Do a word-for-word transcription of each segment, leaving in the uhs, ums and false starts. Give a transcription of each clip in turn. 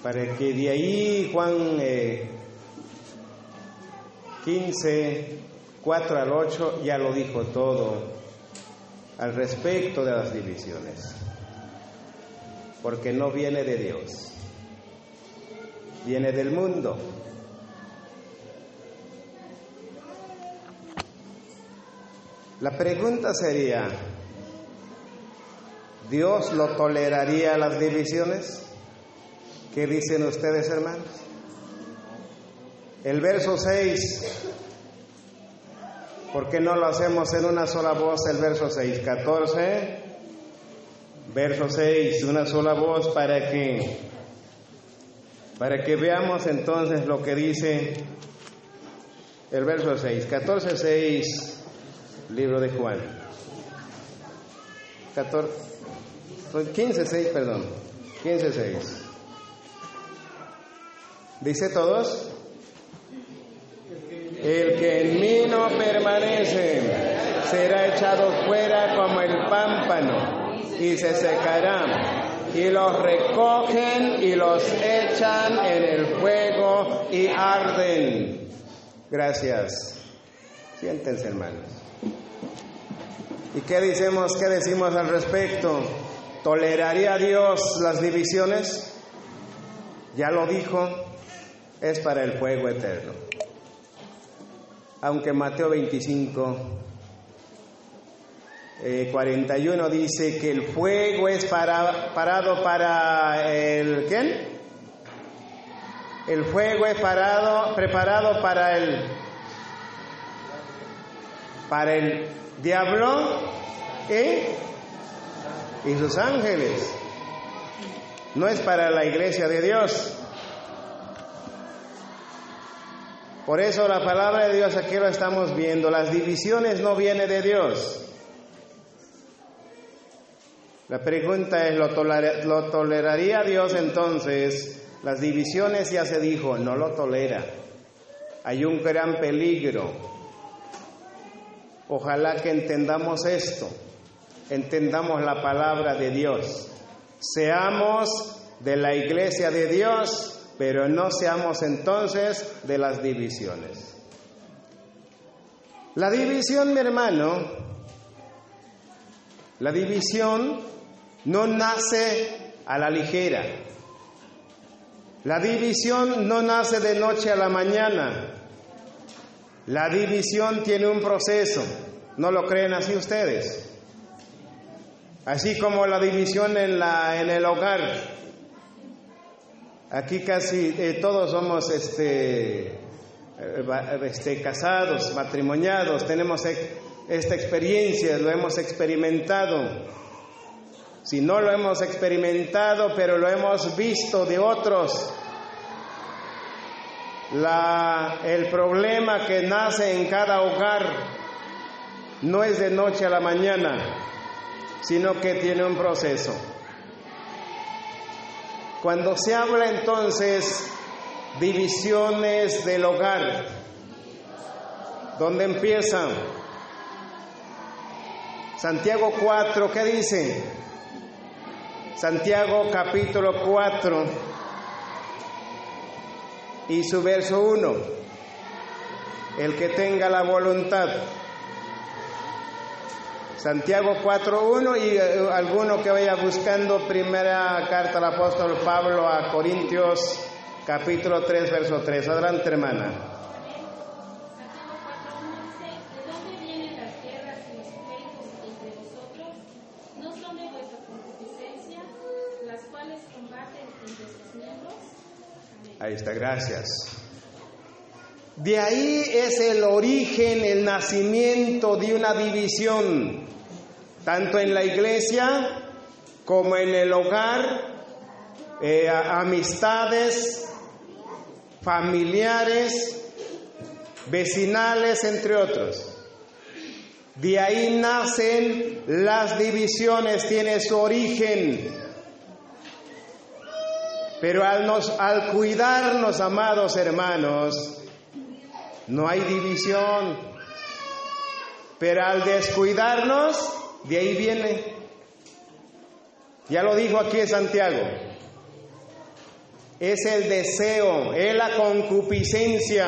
Para que de ahí Juan eh, quince, cuatro al ocho ya lo dijo todo al respecto de las divisiones. Porque no viene de Dios, viene del mundo. La pregunta sería, ¿Dios lo toleraría las divisiones? ¿Qué dicen ustedes, hermanos? El verso seis, ¿por qué no lo hacemos en una sola voz? El verso seis, catorce, verso seis, una sola voz para que, para que veamos entonces lo que dice el verso seis, catorce, seis, libro de Juan. catorce, quince, seis, perdón, quince, seis. Dice todos, el que en mí no permanece será echado fuera como el pámpano y se secará, y los recogen y los echan en el fuego y arden. Gracias. Siéntense, hermanos. ¿Y qué decimos, qué decimos al respecto? ¿Toleraría Dios las divisiones? Ya lo dijo, es para el fuego eterno. Aunque Mateo veinticinco, eh, cuarenta y uno dice que el fuego es para, parado para el ¿quién? El fuego es parado, preparado para el para el diablo ¿eh? y sus ángeles. No es para la iglesia de Dios. Por eso la palabra de Dios aquí lo estamos viendo. Las divisiones no vienen de Dios. La pregunta es, ¿lo, toler- ¿lo toleraría Dios entonces? Las divisiones ya se dijo, no lo tolera. Hay un gran peligro. Ojalá que entendamos esto. Entendamos la palabra de Dios. Seamos de la iglesia de Dios, pero no seamos entonces de las divisiones. La división, mi hermano, la división no nace a la ligera. La división no nace de noche a la mañana. La división tiene un proceso. ¿No lo creen así ustedes? Así como la división en, la, en el hogar. Aquí casi eh, todos somos este, eh, este, casados, matrimoniados, tenemos esta experiencia, lo hemos experimentado. Si no lo hemos experimentado, pero lo hemos visto de otros, la, el problema que nace en cada hogar no es de noche a la mañana, sino que tiene un proceso. Cuando se habla entonces divisiones del hogar, ¿dónde empiezan? Santiago cuatro, ¿qué dice? Santiago capítulo cuatro y su verso uno. El que tenga la voluntad. Santiago cuatro uno y uh, alguno que vaya buscando primera carta del apóstol Pablo a Corintios capítulo tres verso tres. Adelante, hermana. ¿De dónde vienen las guerras y los pleitos entre vosotros? ¿No son de vuestra concupiscencia, las cuales combaten entre sus miembros? Amén. Ahí está, gracias. De ahí es el origen, el nacimiento de una división, tanto en la iglesia como en el hogar, eh, amistades, familiares, vecinales, entre otros. De ahí nacen las divisiones, tiene su origen. Pero al, nos, al cuidarnos, amados hermanos, no hay división, pero al descuidarnos, de ahí viene. Ya lo dijo aquí en Santiago. es el deseo, es la concupiscencia.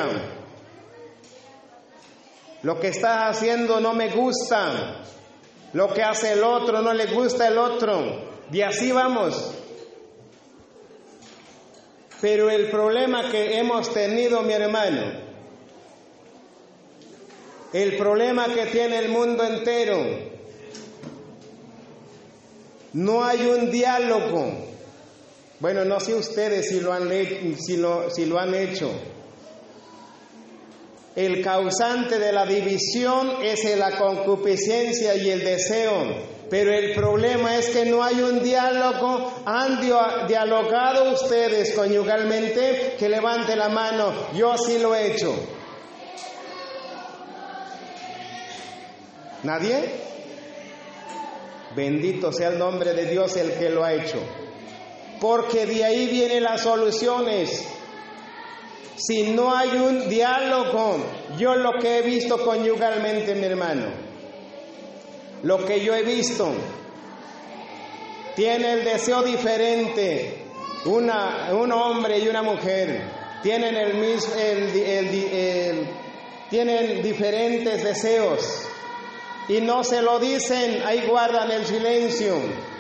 Lo que estás haciendo no me gusta, lo que hace el otro no le gusta el otro, y así vamos. Pero el problema que hemos tenido, mi hermano, el problema que tiene el mundo entero, no hay un diálogo. Bueno, no sé ustedes si lo han, si lo, si lo han hecho. El causante de la división es la concupiscencia y el deseo. Pero el problema es que no hay un diálogo. ¿Han dialogado ustedes conyugalmente? Que levante la mano. Yo sí lo he hecho. ¿Nadie? Bendito sea el nombre de Dios el que lo ha hecho. Porque de ahí vienen las soluciones. Si no hay un diálogo, yo lo que he visto conyugalmente, mi hermano, lo que yo he visto, tiene el deseo diferente. Una, un hombre y una mujer tienen el mismo, el, el, el, el, tienen diferentes deseos y no se lo dicen, ahí guardan el silencio.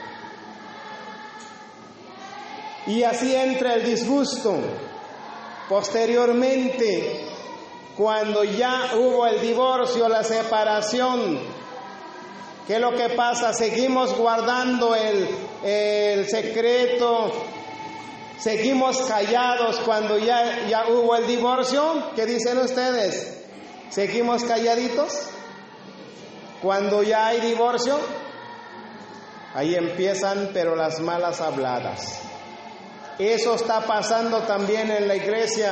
Y así entra el disgusto. Posteriormente, cuando ya hubo el divorcio, la separación, ¿qué es lo que pasa? Seguimos guardando el, el secreto, seguimos callados cuando ya, ya hubo el divorcio. ¿Qué dicen ustedes? ¿Seguimos calladitos? Cuando ya hay divorcio, ahí empiezan pero las malas habladas. Eso está pasando también en la iglesia.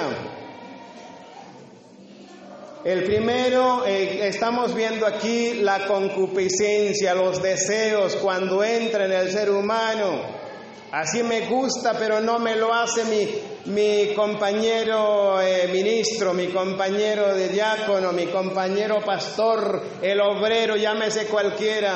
El primero, eh, estamos viendo aquí la concupiscencia, los deseos cuando entra en el ser humano. Así me gusta, pero no me lo hace mi, mi compañero eh, ministro, mi compañero de diácono, mi compañero pastor, el obrero, llámese cualquiera.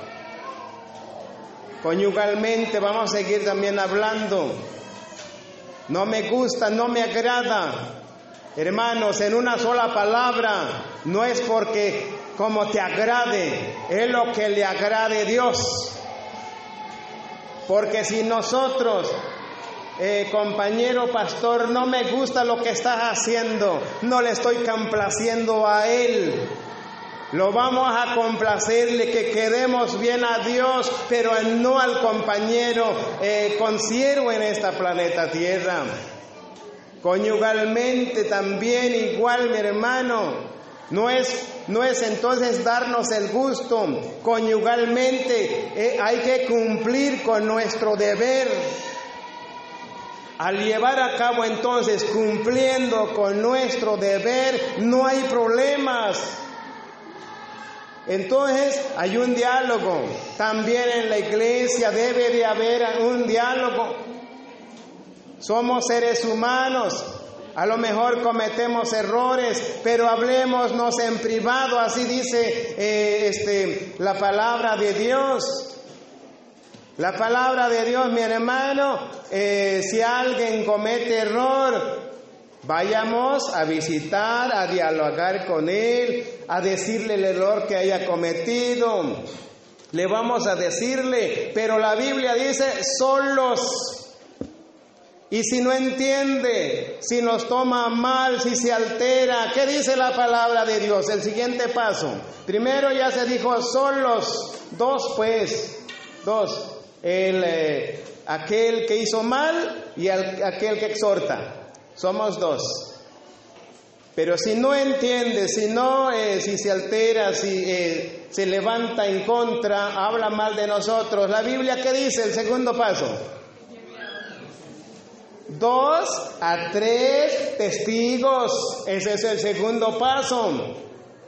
Conyugalmente vamos a seguir también hablando. No me gusta, no me agrada. Hermanos, en una sola palabra, no es porque como te agrade, es lo que le agrade a Dios. Porque si nosotros, eh, compañero pastor, no me gusta lo que estás haciendo, no le estoy complaciendo a Él. Lo vamos a complacerle, que quedemos bien a Dios, pero no al compañero eh, consiervo en esta planeta Tierra. Conyugalmente también igual, mi hermano. No es, no es entonces darnos el gusto. Conyugalmente eh, hay que cumplir con nuestro deber. Al llevar a cabo entonces cumpliendo con nuestro deber, no hay problemas. Entonces hay un diálogo. También en la iglesia debe de haber un diálogo. Somos seres humanos. A lo mejor cometemos errores, pero hablémonos en privado, así dice eh, este, la palabra de Dios. La palabra de Dios, mi hermano, eh, si alguien comete error, vayamos a visitar, a dialogar con él, a decirle el error que haya cometido. Le vamos a decirle, pero la Biblia dice solos. Y si no entiende, si nos toma mal, si se altera, ¿qué dice la palabra de Dios? El siguiente paso. Primero ya se dijo solos, dos pues, dos. El, eh, aquel que hizo mal y el, aquel que exhorta. Somos dos. Pero si no entiende, si no, eh, si se altera, si eh, se levanta en contra, habla mal de nosotros. ¿La Biblia qué dice? El segundo paso. Dos a tres testigos. Ese es el segundo paso.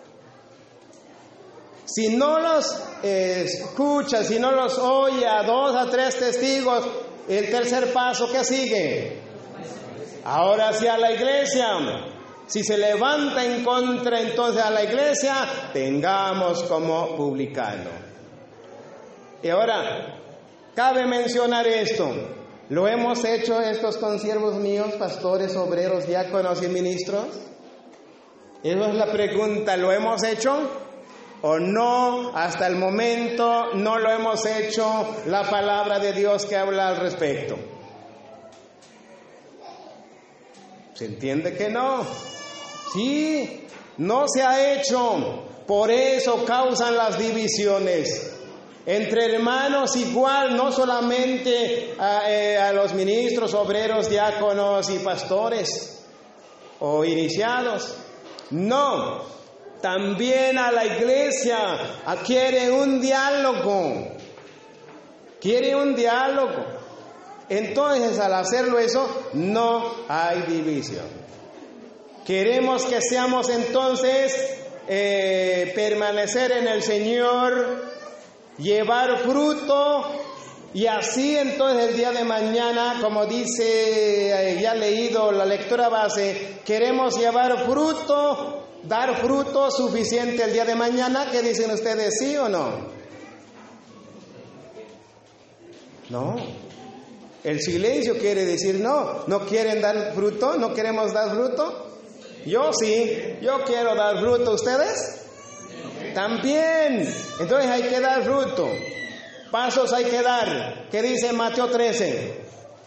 Si no los eh, escucha, si no los oye a dos a tres testigos, el tercer paso, ¿qué sigue? Ahora sí a la iglesia. Si se levanta en contra entonces a la iglesia, tengamos como publicano. Y ahora, cabe mencionar esto. ¿Lo hemos hecho estos consiervos míos, pastores, obreros, diáconos y ministros? Esa es la pregunta, ¿lo hemos hecho o no? Hasta el momento no lo hemos hecho. La palabra de Dios que habla al respecto. ¿Se entiende que no? Sí, no se ha hecho. Por eso causan las divisiones. Entre hermanos igual, no solamente a, eh, a los ministros, obreros, diáconos y pastores o iniciados. No, también a la iglesia quiere un diálogo, quiere un diálogo. Entonces, al hacerlo eso, no hay división. Queremos que seamos entonces, eh, permanecer en el Señor, llevar fruto, y así entonces el día de mañana, como dice, eh, ya leído la lectura base, queremos llevar fruto, dar fruto suficiente el día de mañana. ¿Qué dicen ustedes, sí o no? No. El silencio quiere decir no. ¿No quieren dar fruto? ¿No queremos dar fruto? Yo sí, yo quiero dar fruto. ¿Ustedes? También. Entonces hay que dar fruto. Pasos hay que dar. ¿Qué dice Mateo trece?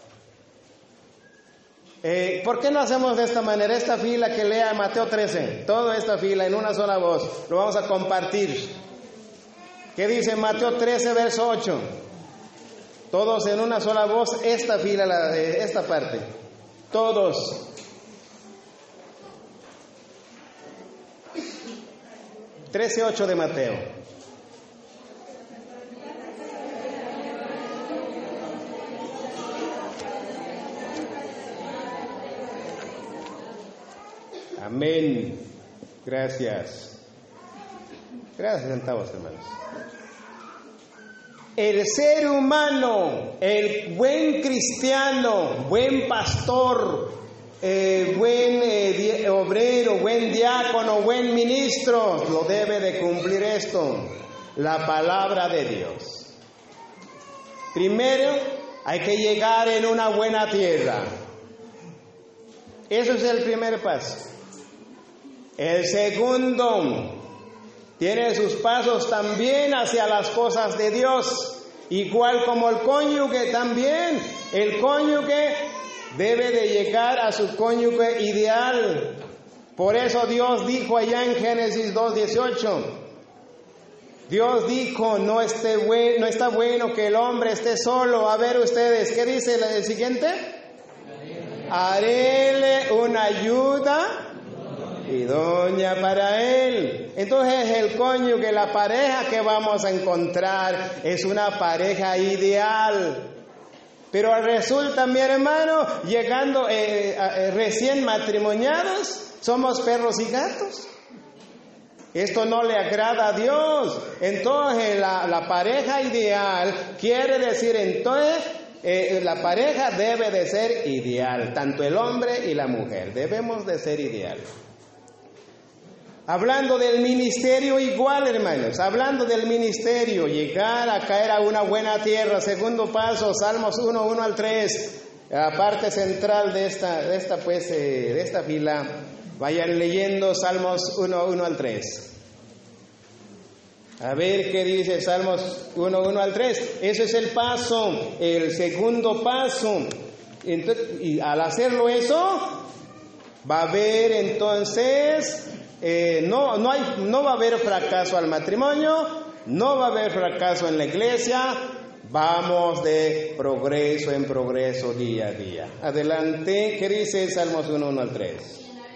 Eh, ¿Por qué no hacemos de esta manera? Esta fila que lea Mateo trece, toda esta fila en una sola voz, lo vamos a compartir. ¿Qué dice Mateo trece, verso ocho? Todos en una sola voz, esta fila, la, eh, esta parte. Todos. trece ocho de Mateo. Amén. Gracias. Gracias, sentados, hermanos. El ser humano, el buen cristiano, buen pastor, eh, buen eh, obrero, buen diácono, buen ministro, lo debe de cumplir esto, la palabra de Dios. Primero, hay que llegar en una buena tierra. Eso es el primer paso. El segundo, tiene sus pasos también hacia las cosas de Dios, igual como el cónyuge también. El cónyuge debe de llegar a su cónyuge ideal. Por eso Dios dijo allá en Génesis dos dieciocho, Dios dijo, no, esté buen, no está bueno que el hombre esté solo. A ver ustedes, ¿qué dice el siguiente? Haréle una ayuda idónea para él. Entonces el cónyuge, la pareja que vamos a encontrar es una pareja ideal. Pero resulta, mi hermano, llegando eh, eh, recién matrimoniados, somos perros y gatos. Esto no le agrada a Dios. Entonces la, la pareja ideal quiere decir entonces eh, la pareja debe de ser ideal, tanto el hombre y la mujer debemos de ser ideal. Hablando del ministerio igual, hermanos, hablando del ministerio, llegar a caer a una buena tierra. Segundo paso, Salmos uno, uno al tres, la parte central de esta, de esta, pues, eh, de esta fila. Vayan leyendo Salmos uno, uno al tres. A ver qué dice Salmos uno, uno al tres. Ese es el paso, el segundo paso. Entonces, y al hacerlo eso, va a haber entonces... Eh, no, no, hay, no va a haber fracaso al matrimonio, no va a haber fracaso en la iglesia, vamos de progreso en progreso día a día. Adelante, ¿qué dice Salmos uno, uno al tres?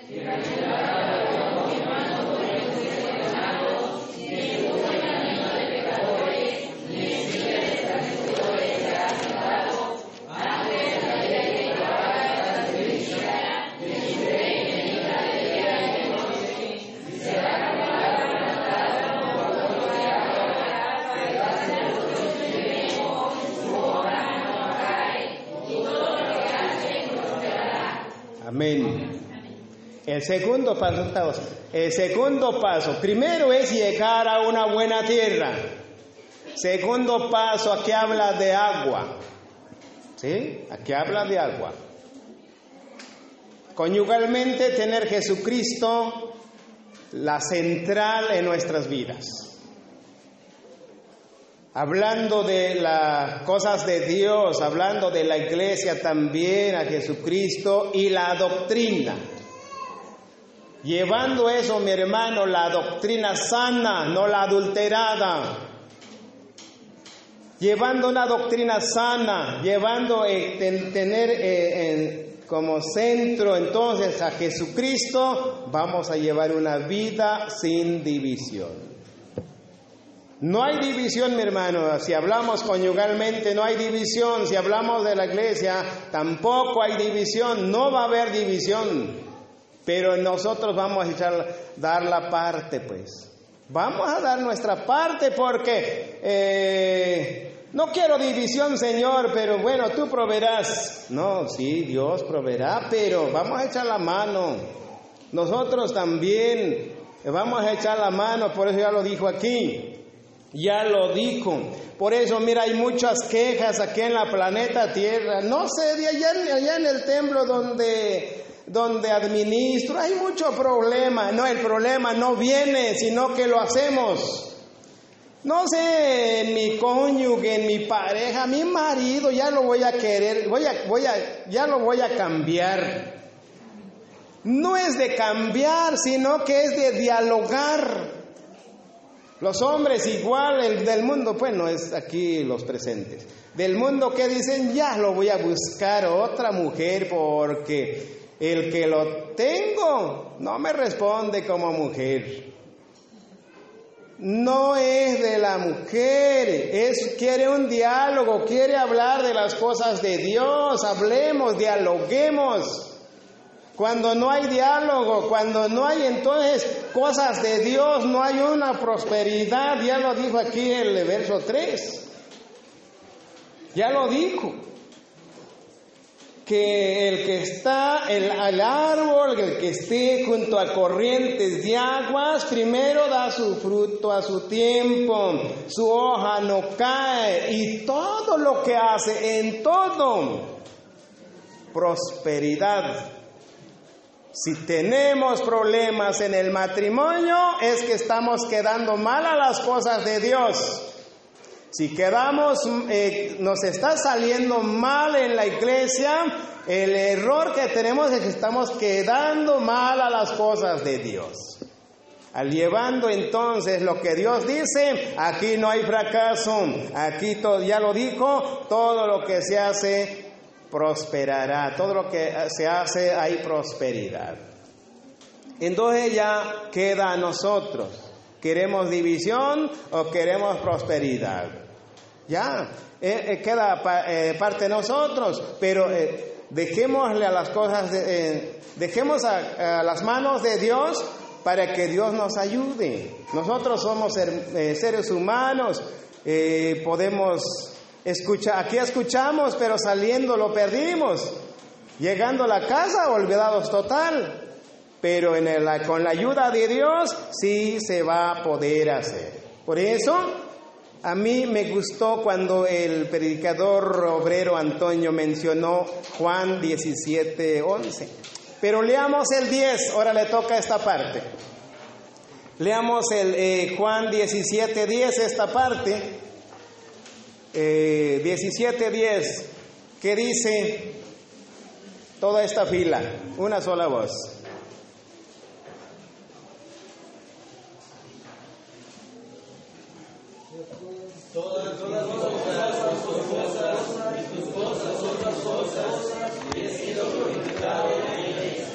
Amén. El segundo paso, el segundo paso, primero es llegar a una buena tierra. Segundo paso, aquí habla de agua. ¿Sí? Aquí habla de agua. Conyugalmente, tener Jesucristo la central en nuestras vidas. Hablando de las cosas de Dios, hablando de la iglesia también, a Jesucristo y la doctrina. Llevando eso, mi hermano, la doctrina sana, no la adulterada. Llevando una doctrina sana, llevando eh, ten, tener eh, en, como centro entonces a Jesucristo, vamos a llevar una vida sin división. No hay división, mi hermano. Si hablamos conyugalmente, no hay división. Si hablamos de la iglesia, tampoco hay división. No va a haber división. Pero nosotros vamos a echar, dar la parte, pues. Vamos a dar nuestra parte porque eh, no quiero división, Señor, pero bueno, tú proveerás. No, sí, Dios proveerá, pero vamos a echar la mano. Nosotros también vamos a echar la mano, por eso ya lo dijo aquí. Ya lo dijo. Por eso, mira, hay muchas quejas aquí en la planeta Tierra. No sé, de allá, allá en el templo donde... donde administro, hay mucho problema. No, el problema no viene, sino que lo hacemos. No sé, en mi cónyuge, en mi pareja, mi marido, ya lo voy a querer, voy a, voy a, ya lo voy a cambiar. No es de cambiar, sino que es de dialogar. Los hombres igual, el del mundo, pues no es aquí los presentes. Del mundo que dicen, ya lo voy a buscar otra mujer porque el que lo tengo no me responde como mujer. No es de la mujer, es, quiere un diálogo, quiere hablar de las cosas de Dios. Hablemos, dialoguemos. Cuando no hay diálogo, cuando no hay entonces cosas de Dios, no hay una prosperidad. Ya lo dijo aquí en el verso tres. Ya lo dijo. Que el que está el, al árbol, el que esté junto a corrientes de aguas, primero da su fruto a su tiempo, su hoja no cae, y todo lo que hace, en todo, prosperidad. Si tenemos problemas en el matrimonio, es que estamos quedando mal a las cosas de Dios. Si quedamos, eh, nos está saliendo mal en la iglesia, el error que tenemos es que estamos quedando mal a las cosas de Dios. Al llevando entonces lo que Dios dice, aquí no hay fracaso, aquí todo, ya lo dijo, todo lo que se hace prosperará, todo lo que se hace hay prosperidad. Entonces ya queda a nosotros, ¿queremos división o queremos prosperidad? Ya, eh, eh, queda pa, eh, parte de nosotros, pero eh, dejémosle a las cosas, de, eh, dejemos a, a las manos de Dios para que Dios nos ayude. Nosotros somos ser, eh, seres humanos, eh, podemos escuchar, aquí escuchamos, pero saliendo lo perdimos. Llegando a la casa, olvidados total. Pero en el, con la ayuda de Dios, sí se va a poder hacer. Por eso, a mí me gustó cuando el predicador obrero Antonio mencionó Juan diecisiete once. Pero leamos el diez, ahora le toca esta parte. Leamos el eh, Juan diecisiete diez, esta parte. Eh, diecisiete diez, que dice toda esta fila, una sola voz. Todas, todas las cosas, tus cosas, y tus cosas, otras cosas, y he sido glorificado en ellas.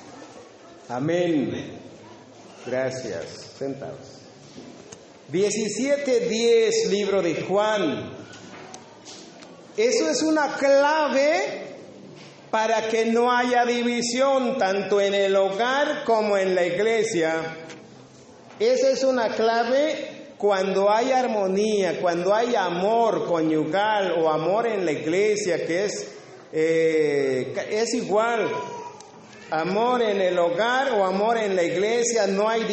Amén. Gracias. Sentados. diecisiete diez, libro de Juan. Eso es una clave para que no haya división tanto en el hogar como en la iglesia. Esa es una clave. Cuando hay armonía, cuando hay amor conyugal o amor en la iglesia, que es, eh, es igual, amor en el hogar o amor en la iglesia, no hay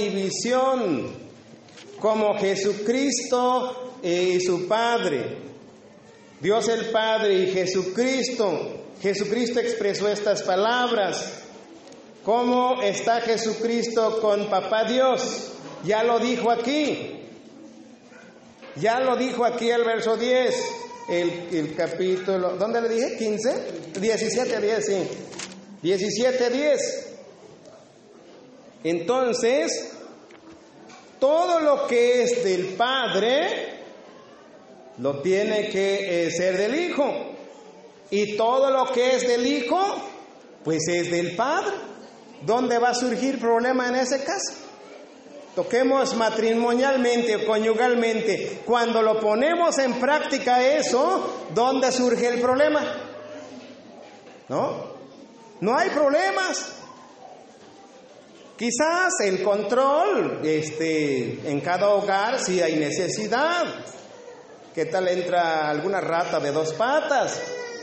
división, como Jesucristo y su Padre. Dios el Padre y Jesucristo. Jesucristo expresó estas palabras. ¿Cómo está Jesucristo con Papá Dios? Ya lo dijo aquí. Ya lo dijo aquí el verso diez. El, el capítulo, ¿dónde le dije? ¿quince? diecisiete, diez, sí. diecisiete, diez. Entonces, todo lo que es del Padre lo tiene que eh, ser del Hijo. Y todo lo que es del Hijo, pues es del Padre. ¿Dónde va a surgir problema en ese caso? Toquemos matrimonialmente o conyugalmente. Cuando lo ponemos en práctica eso, ¿dónde surge el problema? ¿No? No hay problemas. Quizás el control, este, en cada hogar sí hay necesidad. ¿Qué tal entra alguna rata de dos patas?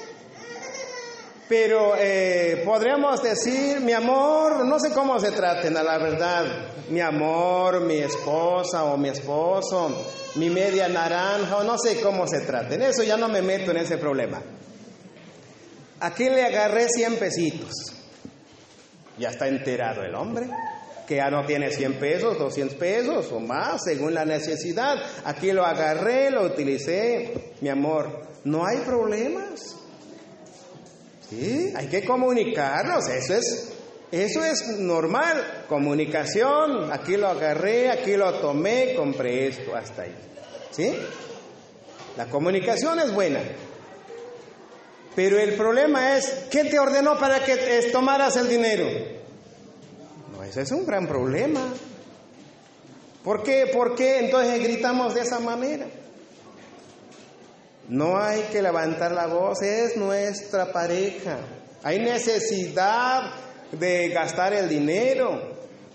Pero eh, podríamos decir, mi amor, no sé cómo se traten a la verdad, mi amor, mi esposa o mi esposo, mi media naranja, o no sé cómo se traten, eso ya no me meto en ese problema. Aquí le agarré cien pesitos, ya está enterado el hombre, que ya no tiene cien pesos, doscientos pesos o más, según la necesidad. Aquí lo agarré, lo utilicé, mi amor, no hay problemas. Sí, hay que comunicarnos, eso es, eso es normal, comunicación, aquí lo agarré, aquí lo tomé, compré esto, hasta ahí, ¿sí? La comunicación es buena, pero el problema es, ¿quién te ordenó para que tomaras el dinero? No, ese es un gran problema. ¿Por qué? ¿Por qué entonces gritamos de esa manera? No hay que levantar la voz, es nuestra pareja. Hay necesidad de gastar el dinero.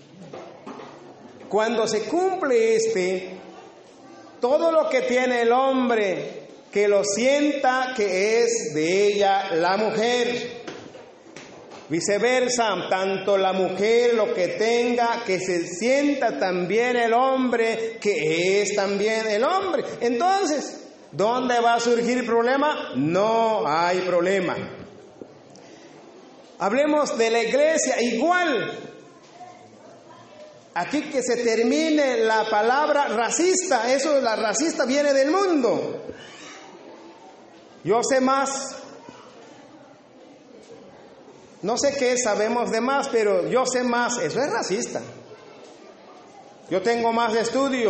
Cuando se cumple este, todo lo que tiene el hombre, que lo sienta que es de ella la mujer. Viceversa, tanto la mujer lo que tenga, que se sienta también el hombre, que es también el hombre. Entonces, ¿dónde va a surgir problema? No hay problema. Hablemos de la iglesia igual. Aquí que se termine la palabra racista. Eso, la racista viene del mundo. Yo sé más. No sé qué sabemos de más, pero yo sé más. Eso es racista. Yo tengo más estudio.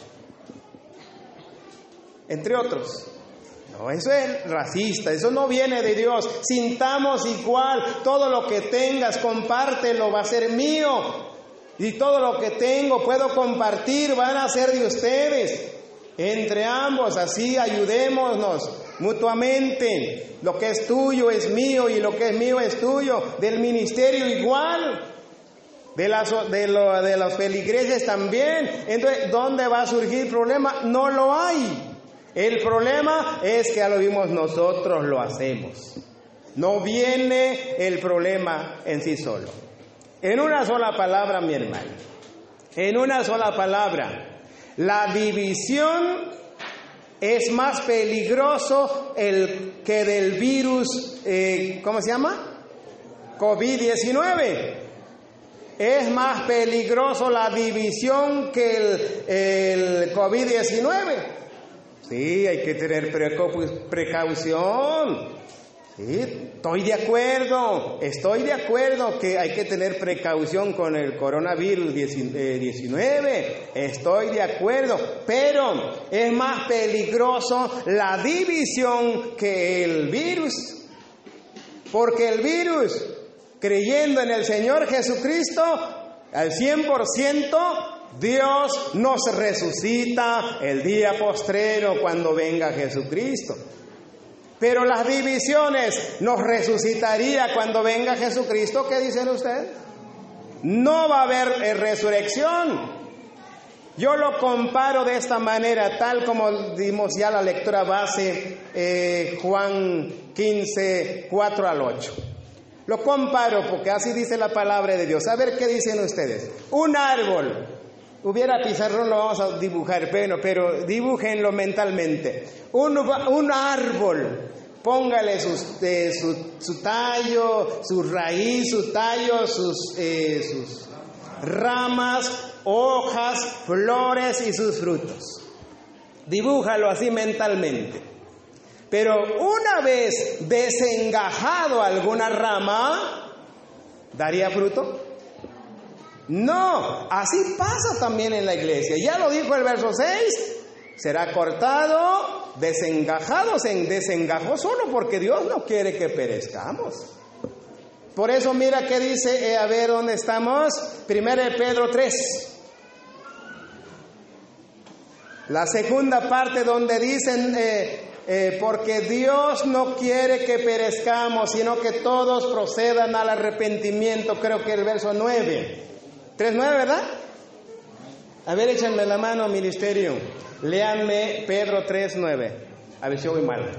Entre otros. No, eso es racista, eso no viene de Dios. Sintamos igual, todo lo que tengas, compártelo, va a ser mío. Y todo lo que tengo puedo compartir, van a ser de ustedes. Entre ambos, así ayudémonos mutuamente. Lo que es tuyo es mío y lo que es mío es tuyo. Del ministerio igual. De las, de, lo, de los feligreses también. Entonces, ¿dónde va a surgir problema? No lo hay. El problema es que ya lo vimos, nosotros lo hacemos. No viene el problema en sí solo. En una sola palabra, mi hermano. En una sola palabra. La división es más peligroso el, que del virus, eh, ¿cómo se llama? COVID diecinueve. Es más peligroso la división que el, el COVID diecinueve. Sí, hay que tener precaución. Sí, estoy de acuerdo, estoy de acuerdo que hay que tener precaución con el coronavirus diecinueve, estoy de acuerdo, pero es más peligroso la división que el virus, porque el virus, creyendo en el Señor Jesucristo, al cien por ciento, Dios nos resucita el día postrero cuando venga Jesucristo. Pero las divisiones nos resucitaría cuando venga Jesucristo. ¿Qué dicen ustedes? No va a haber eh, resurrección. Yo lo comparo de esta manera, tal como dimos ya la lectura base, eh, Juan quince, cuatro al ocho. Lo comparo porque así dice la palabra de Dios. A ver qué dicen ustedes. Un árbol Hubiera pizarrón, lo vamos a dibujar, pero, pero dibújenlo mentalmente. Un, un árbol, póngale sus, eh, su, su tallo, su raíz, su tallo, sus, eh, sus ramas, hojas, flores y sus frutos. Dibújalo así mentalmente. Pero una vez desengajado alguna rama, ¿daría fruto? No, así pasa también en la iglesia. Ya lo dijo el verso seis, será cortado, desengajado, se desengajó solo porque Dios no quiere que perezcamos. Por eso mira que dice, eh, a ver dónde estamos, primero de Pedro tres. La segunda parte donde dicen, eh, eh, porque Dios no quiere que perezcamos, sino que todos procedan al arrepentimiento, creo que el verso nueve. tres nueve, ¿verdad? A ver, échenme la mano, ministerio. Léanme Pedro tres nueve. A ver si voy mal.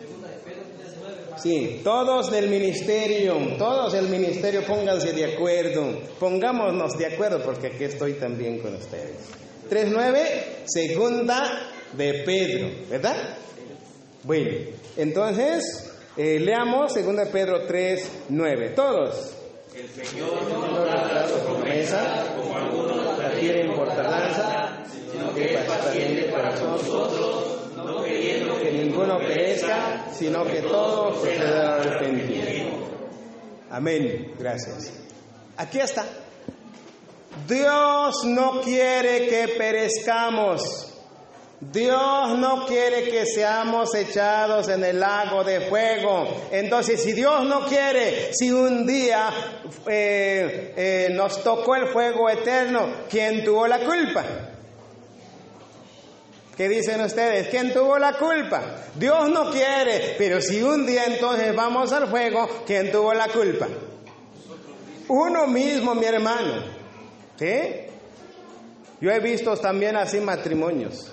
Sí, todos del ministerio, todos del ministerio, pónganse de acuerdo. Pongámonos de acuerdo porque aquí estoy también con ustedes. tres nueve, segunda de Pedro, ¿verdad? Bueno, entonces, eh, leamos segunda de Pedro tres nueve. Todos. El Señor no nos da su promesa, como algunos la tienen por tardanza, sino que es paciente para con nosotros, no queriendo que ninguno perezca, sino que todos procedan al arrepentimiento. Amén. Gracias. Aquí está. Dios no quiere que perezcamos. Dios no quiere que seamos echados en el lago de fuego. Entonces, si Dios no quiere, si un día eh, eh, nos tocó el fuego eterno, ¿quién tuvo la culpa? ¿Qué dicen ustedes? ¿Quién tuvo la culpa? Dios no quiere, pero si un día entonces vamos al fuego, ¿quién tuvo la culpa? Uno mismo, mi hermano. ¿Sí? Yo he visto también así matrimonios.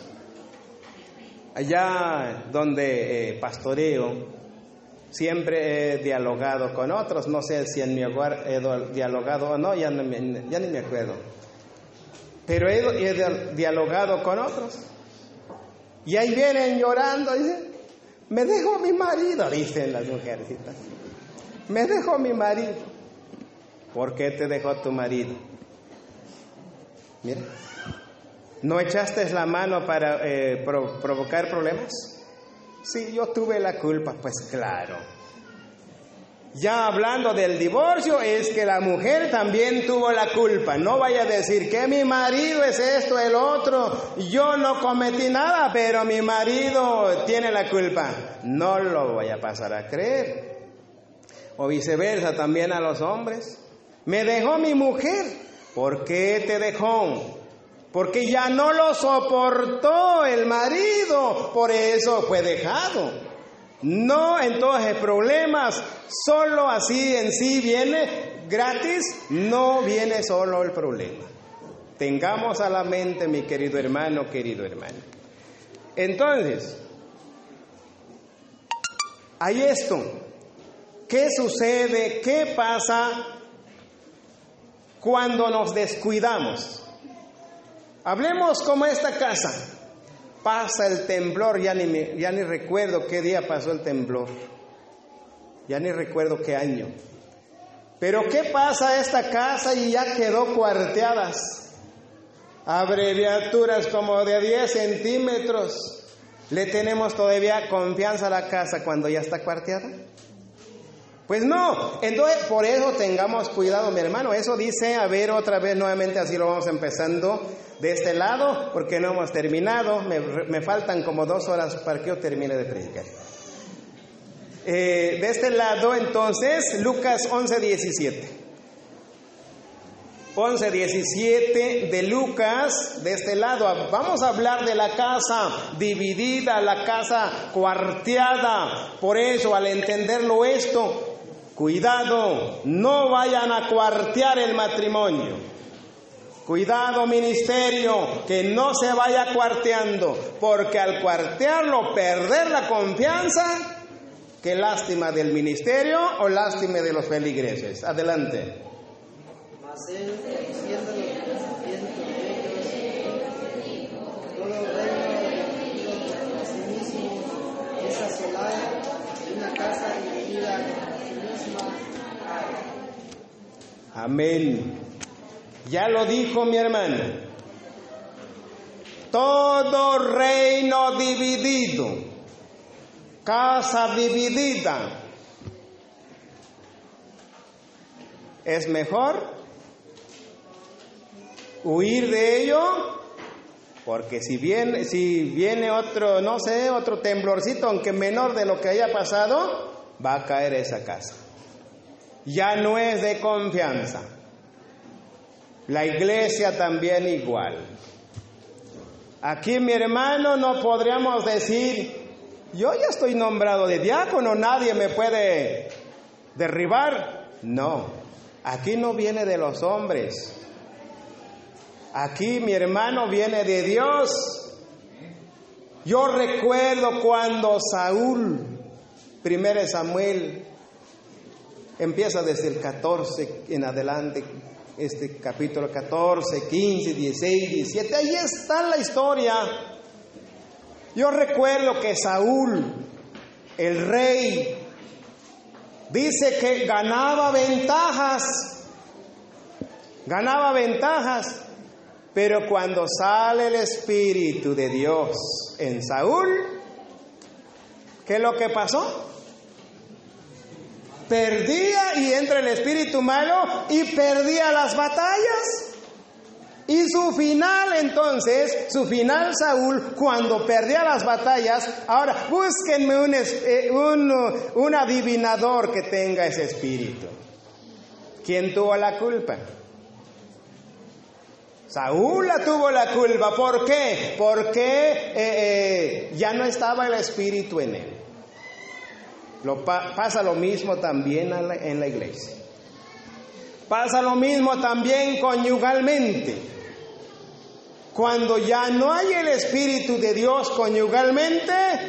Allá donde eh, pastoreo, siempre he dialogado con otros. No sé si en mi hogar he dialogado o no, ya, no me, ya ni me acuerdo. Pero he, he dialogado con otros. Y ahí vienen llorando, dicen, me dejó mi marido, dicen las mujercitas. Me dejó mi marido. ¿Por qué te dejó tu marido? Mira. ¿No echaste la mano para eh, pro- provocar problemas? Sí, yo tuve la culpa, pues claro. Ya hablando del divorcio, es que la mujer también tuvo la culpa. No vaya a decir que mi marido es esto, el otro. Yo no cometí nada, pero mi marido tiene la culpa. No lo voy a pasar a creer. O viceversa, también a los hombres. Me dejó mi mujer. ¿Por qué te dejó? Porque ya no lo soportó el marido, por eso fue dejado. No, entonces problemas solo así en sí viene gratis, no viene solo el problema. Tengamos a la mente, mi querido hermano, querido hermano. Entonces, hay esto. ¿Qué sucede? ¿Qué pasa cuando nos descuidamos? Hablemos como esta casa. Pasa el temblor, ya ni, me, ya ni recuerdo qué día pasó el temblor. Ya ni recuerdo qué año. Pero ¿qué pasa esta casa y ya quedó cuarteadas? Abreviaturas como de diez centímetros. ¿Le tenemos todavía confianza a la casa cuando ya está cuarteada? Pues no, entonces por eso tengamos cuidado, mi hermano. Eso dice, a ver otra vez nuevamente, así lo vamos empezando de este lado, porque no hemos terminado, me, me faltan como dos horas para que yo termine de predicar. Eh, de este lado entonces, Lucas once diecisiete. once diecisiete de Lucas, de este lado, vamos a hablar de la casa dividida, la casa cuarteada. Por eso, al entenderlo esto, cuidado, no vayan a cuartear el matrimonio. Cuidado, ministerio, que no se vaya cuarteando, porque al cuartearlo, perder la confianza, qué lástima del ministerio o lástima de los feligreses. Adelante. Mas él, diciendo los sufrimientos de ellos, reino a sí mismo es asolada, una casa dividida a sí misma. Amén. Ya lo dijo mi hermana. Todo reino dividido, casa dividida, es mejor huir de ello, porque si viene, si viene otro, no sé, otro temblorcito, aunque menor de lo que haya pasado, va a caer esa casa. Ya no es de confianza. La iglesia también igual. Aquí, mi hermano, no podríamos decir, yo ya estoy nombrado de diácono, nadie me puede derribar. No, aquí no viene de los hombres. Aquí, mi hermano, viene de Dios. Yo recuerdo cuando Saúl, primero Samuel, empieza desde el catorce en adelante, este capítulo catorce, quince, dieciséis, diecisiete, ahí está la historia. Yo recuerdo que Saúl, el rey, dice que ganaba ventajas, ganaba ventajas, pero cuando sale el Espíritu de Dios en Saúl, ¿qué es lo que pasó? Perdía y entra el espíritu malo y perdía las batallas. Y su final entonces, su final Saúl, cuando perdía las batallas, ahora búsquenme un, un, un adivinador que tenga ese espíritu. ¿Quién tuvo la culpa? Saúl la tuvo la culpa. ¿Por qué? Porque eh, eh, ya no estaba el espíritu en él. Lo pa- pasa lo mismo también en la, en la iglesia. Pasa lo mismo también conyugalmente. Cuando ya no hay el Espíritu de Dios conyugalmente,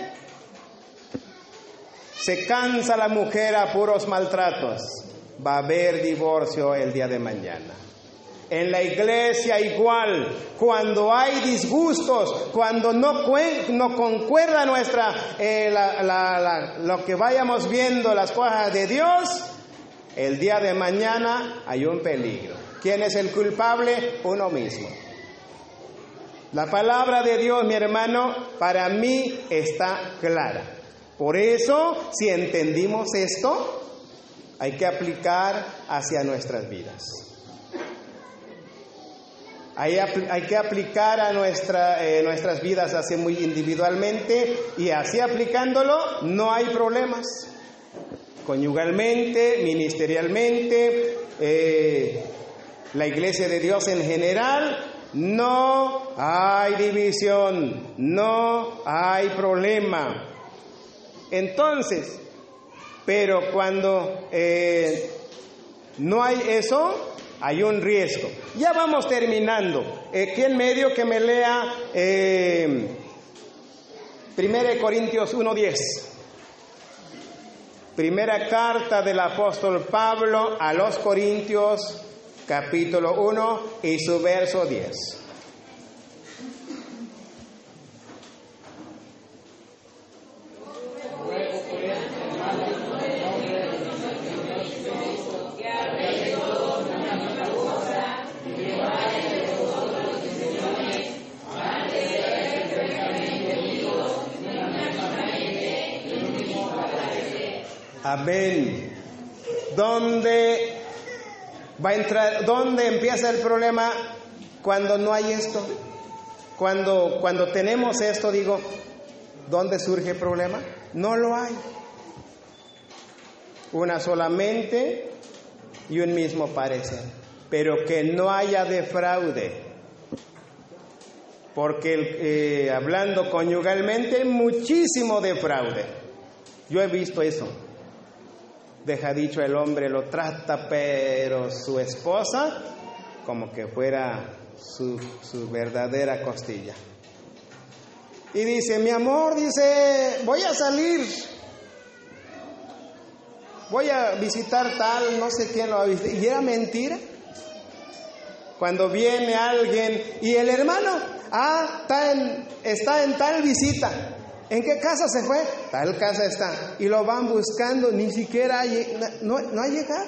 se cansa la mujer a puros maltratos. Va a haber divorcio el día de mañana. En la iglesia igual, cuando hay disgustos, cuando no, cuen, no concuerda nuestra, eh, la, la, la, lo que vayamos viendo, las cosas de Dios, el día de mañana hay un peligro. ¿Quién es el culpable? Uno mismo. La palabra de Dios, mi hermano, para mí está clara. Por eso, si entendimos esto, hay que aplicar hacia nuestras vidas. Hay, hay que aplicar a nuestra, eh, nuestras vidas así muy individualmente, y así aplicándolo no hay problemas. Conyugalmente, ministerialmente, eh, la iglesia de Dios en general, no hay división, no hay problema. Entonces, pero cuando eh, no hay eso, hay un riesgo. Ya vamos terminando. Eh, aquí en medio que me lea eh, primera de Corintios uno diez. Primera carta del apóstol Pablo a los Corintios, capítulo uno y su verso diez. Amén. ¿Dónde va a entrar? ¿Dónde empieza el problema? Cuando no hay esto. Cuando, cuando tenemos esto, digo, ¿dónde surge el problema? No lo hay. Una sola mente y un mismo parecer. Pero que no haya defraude. Porque eh, hablando conyugalmente, muchísimo defraude. Yo he visto eso. Deja dicho, el hombre lo trata, pero su esposa como que fuera su, su verdadera costilla. Y dice, mi amor, dice, voy a salir, voy a visitar tal, no sé quién lo ha visto. Y era mentira. Cuando viene alguien y el hermano, Ah, está en, está en tal visita. ¿En qué casa se fue? Tal casa está. Y lo van buscando, ni siquiera ha, no, no ha llegado.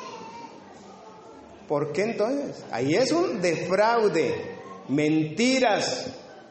¿Por qué entonces? Ahí es un defraude, mentiras.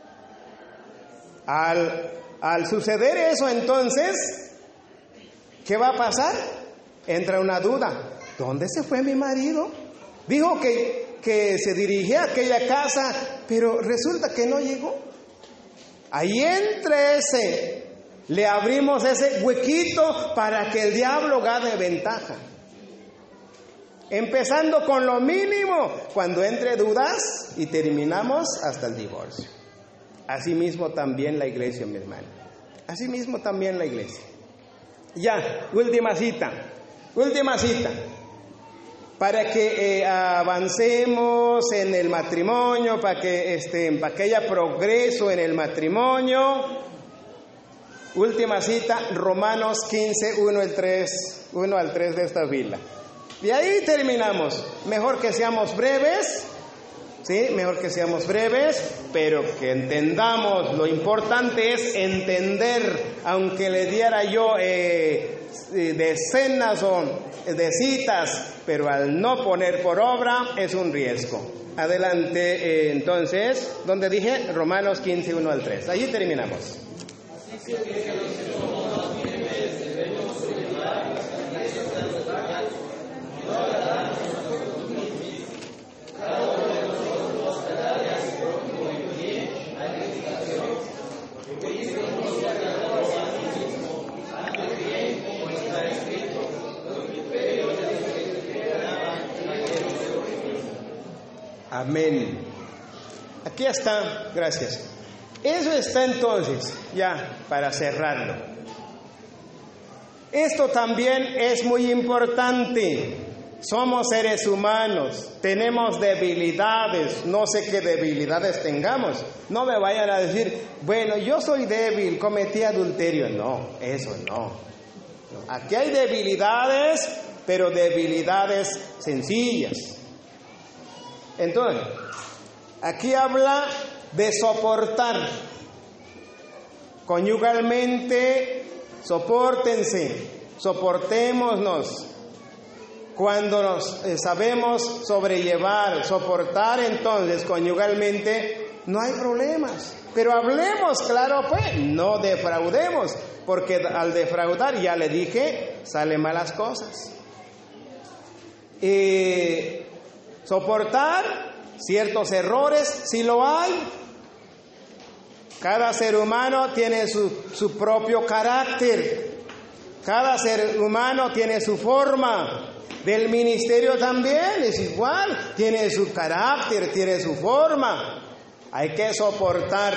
Al, al suceder eso, entonces, ¿qué va a pasar? Entra una duda. ¿Dónde se fue mi marido? Dijo que, que se dirigía a aquella casa, pero resulta que no llegó. Ahí entre ese, le abrimos ese huequito para que el diablo gane ventaja. Empezando con lo mínimo, cuando entre dudas, y terminamos hasta el divorcio. Asimismo también la iglesia, mi hermano. Asimismo también la iglesia. Ya, última cita. Última cita. Para que eh, avancemos en el matrimonio, para que, este, para que haya progreso en el matrimonio. Última cita, Romanos quince, uno al tres, uno al tres de esta Biblia. De ahí terminamos. Mejor que seamos breves, ¿sí? Mejor que seamos breves, pero que entendamos. Lo importante es entender, aunque le diera yo eh, decenas o de citas, pero al no poner por obra es un riesgo. Adelante, eh, entonces, donde dije Romanos quince, uno al tres. Allí terminamos. Así que amén. Aquí está, gracias. Eso está entonces, ya para cerrarlo. Esto también es muy importante. Somos seres humanos, tenemos debilidades, no sé qué debilidades tengamos. No me vayan a decir, bueno, yo soy débil, cometí adulterio. No, eso no. Aquí hay debilidades, pero debilidades sencillas. Entonces, aquí habla de soportar. Conyugalmente, sopórtense, soportémonos. Cuando nos eh, sabemos sobrellevar, soportar, entonces conyugalmente no hay problemas. Pero hablemos, claro pues, no defraudemos, porque al defraudar, ya le dije, salen malas cosas. Eh, soportar ciertos errores, si lo hay. Cada ser humano tiene su, su propio carácter. Cada ser humano tiene su forma. Del ministerio también es igual, tiene su carácter, tiene su forma. Hay que soportar.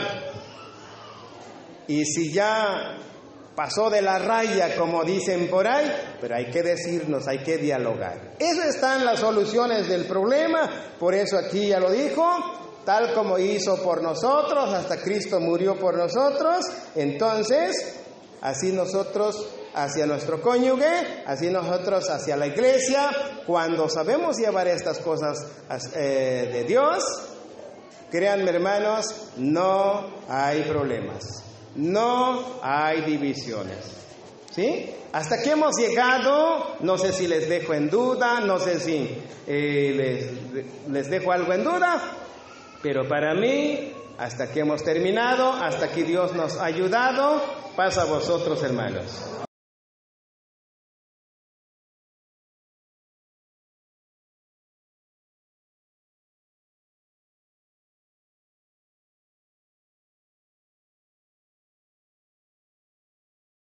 Y si ya pasó de la raya, como dicen por ahí, pero hay que decirnos, hay que dialogar. Eso están las soluciones del problema. Por eso aquí ya lo dijo, tal como hizo por nosotros, hasta Cristo murió por nosotros. Entonces, así nosotros hacia nuestro cónyuge, así nosotros hacia la iglesia, cuando sabemos llevar estas cosas eh, de Dios, créanme hermanos, no hay problemas, no hay divisiones, ¿sí? Hasta aquí hemos llegado, no sé si les dejo en duda, no sé si eh, les, les dejo algo en duda, pero para mí, hasta aquí hemos terminado, hasta aquí Dios nos ha ayudado. Paz a vosotros, hermanos.